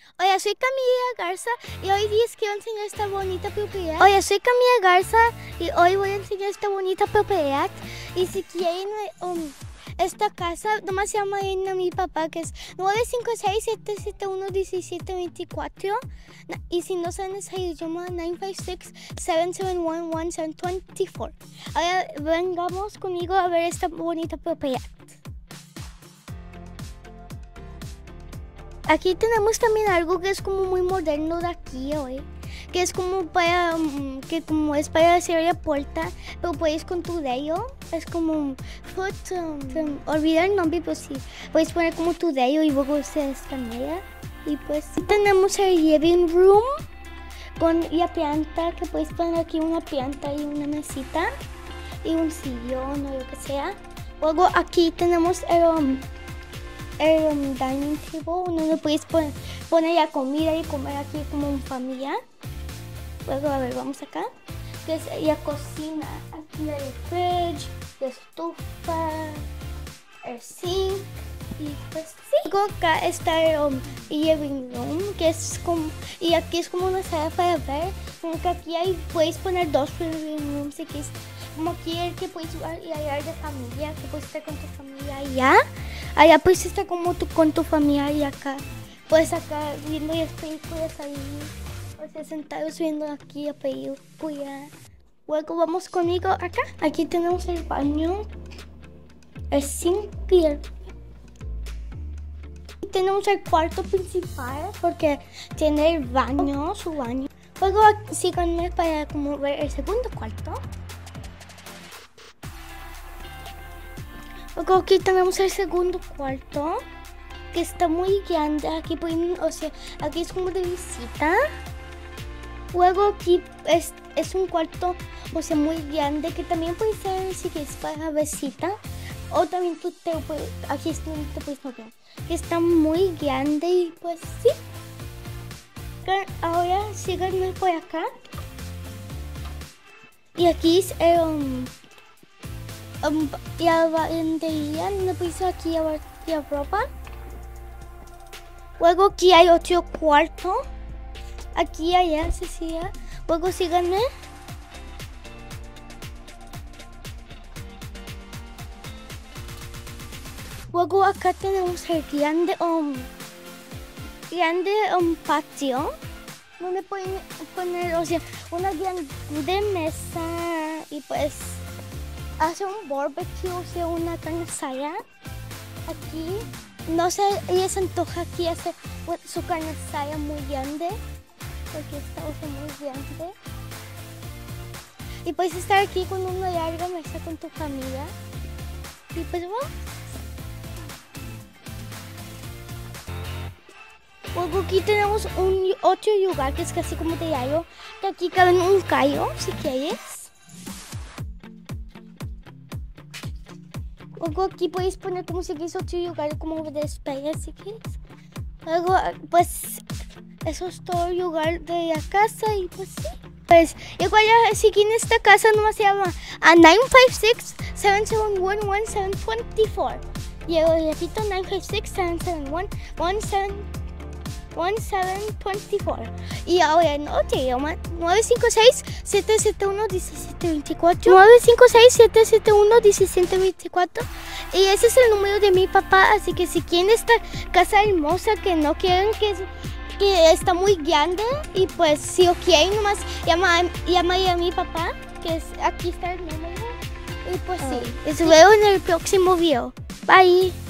Hola, soy Camila Garza y hoy les quiero enseñar esta bonita propiedad. Hola, soy Camila Garza y hoy voy a enseñar esta bonita propiedad. Y si quieren esta casa, nomás llamen a mi papá, que es 956-771-1724. Y si no saben esa idioma, 956-771-1724. Ahora vengamos conmigo a ver esta bonita propiedad. Aquí tenemos también algo que es como muy moderno de aquí hoy, que es como para hacer la puerta, pero puedes con tu dedo, es como olvida el nombre, pero sí, puedes poner como tu dedo y luego se escanea. Y pues tenemos el living room con la planta, que puedes poner aquí una planta y una mesita y un sillón o lo que sea. Luego aquí tenemos el dining table, donde puedes poner la comida y comer aquí como en familia. Luego, a ver, vamos acá, que es la cocina. Aquí hay el fridge, la estufa, el sink y pues sí. Luego acá está el living room, que es como, y aquí es como una sala para ver, como que aquí puedes poner dos living rooms, y que es como aquí el que puedes jugar y hablar de familia, que puedes estar con tu familia allá. Allá puedes estar como con tu familia y acá. Pues acá viendo las películas ahí. O sea, sentados viendo aquí la película. Luego vamos conmigo acá. Aquí tenemos el baño. El sink y tenemos el cuarto principal porque tiene el baño, su baño. Luego síganme para como ver el segundo cuarto. Luego aquí tenemos el segundo cuarto, que está muy grande. Aquí pueden, o sea, aquí es como de visita. Luego aquí es un cuarto, o sea, muy grande, que también puede ser si quieres para visita. O también tú aquí es donde te puedes mover. Está muy grande y pues sí. Ahora síganme por acá. Y aquí es la lavandería, donde puedes aquí lavar la ropa. Luego aquí hay otro cuarto. Aquí allá se sigue. Luego síganme. Luego acá tenemos el grande patio, donde pueden poner, o sea, una grande mesa y pues hacer un barbecue, o sea, una carne asada. Aquí, no sé, ella se antoja aquí hacer su carne asada muy grande, porque está, o sea, muy grande. Y puedes estar aquí con una larga mesa con tu familia. Y pues bueno. Luego aquí tenemos otro lugar que es casi como de gallo, que aquí cabe un gallo, si quieres. Luego aquí puedes poner como si quieres otro lugar como de espera, si quieres. Luego, pues, eso es todo el lugar de la casa y pues sí. Pues, igual si quieren esta casa nomás se llama a 956-771-1724. Y repito, 956-771-1724. Y ahora en otro idioma, 956-771-1724. 956-771-1724. Y ese es el número de mi papá, así que si quieren esta casa hermosa que no quieren que está muy grande, y pues si lo quieren nomás llama a mi papá, que es, aquí está el número. Y pues sí, les veo en el próximo video. Bye.